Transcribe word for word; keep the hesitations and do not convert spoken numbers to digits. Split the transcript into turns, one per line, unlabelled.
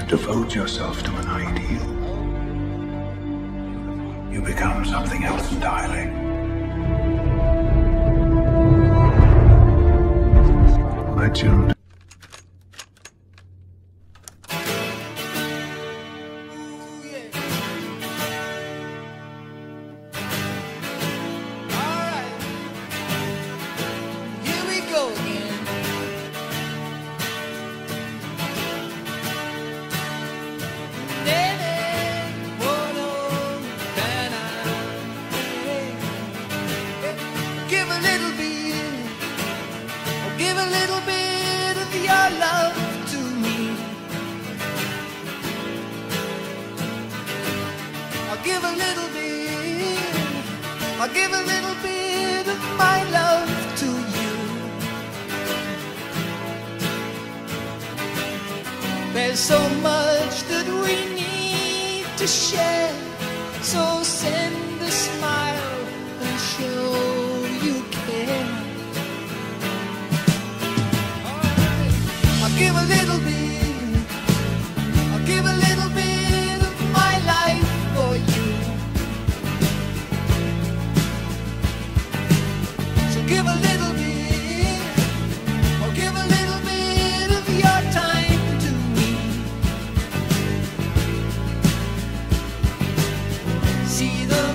devote yourself to an ideal, you become something else entirely. Legend.
Give a little bit, I'll give a little bit of my love to you. There's so much that we need to share, so send a smile and show you care. Alright, I'll give a little bit, I'll give a little bit of my life for you. Give a little bit, or give a little bit of your time to me. See the